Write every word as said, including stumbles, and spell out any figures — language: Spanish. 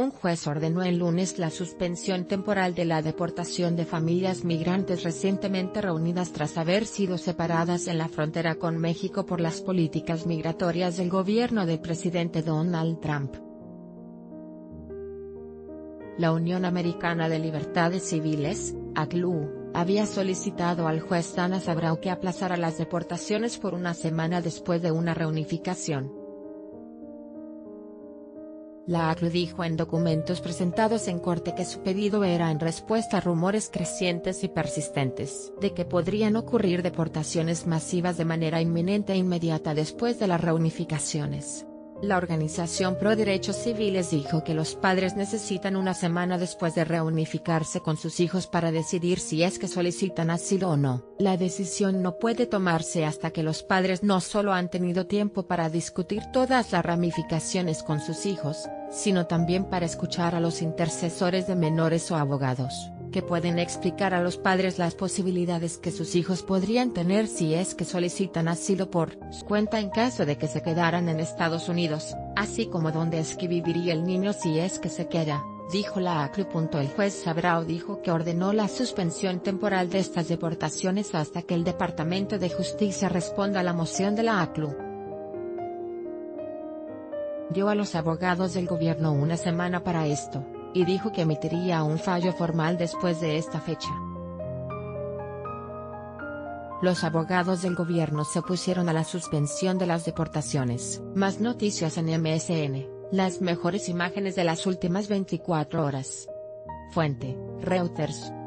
Un juez ordenó el lunes la suspensión temporal de la deportación de familias migrantes recientemente reunidas tras haber sido separadas en la frontera con México por las políticas migratorias del gobierno del presidente Donald Trump. La Unión Americana de Libertades Civiles, A C L U, había solicitado al juez Dana Sabraw que aplazara las deportaciones por una semana después de una reunificación. La A C L U dijo en documentos presentados en corte que su pedido era en respuesta a rumores crecientes y persistentes de que podrían ocurrir deportaciones masivas de manera inminente e inmediata después de las reunificaciones. La organización pro derechos civiles dijo que los padres necesitan una semana después de reunificarse con sus hijos para decidir si es que solicitan asilo o no. La decisión no puede tomarse hasta que los padres no solo han tenido tiempo para discutir todas las ramificaciones con sus hijos, sino también para escuchar a los intercesores de menores o abogados, que pueden explicar a los padres las posibilidades que sus hijos podrían tener si es que solicitan asilo por su cuenta en caso de que se quedaran en Estados Unidos, así como dónde es que viviría el niño si es que se queda, dijo la A C L U. El juez Sabraw dijo que ordenó la suspensión temporal de estas deportaciones hasta que el Departamento de Justicia responda a la moción de la A C L U. Dio a los abogados del gobierno una semana para esto, y dijo que emitiría un fallo formal después de esta fecha. Los abogados del gobierno se opusieron a la suspensión de las deportaciones. Más noticias en M S N, las mejores imágenes de las últimas veinticuatro horas. Fuente, Reuters.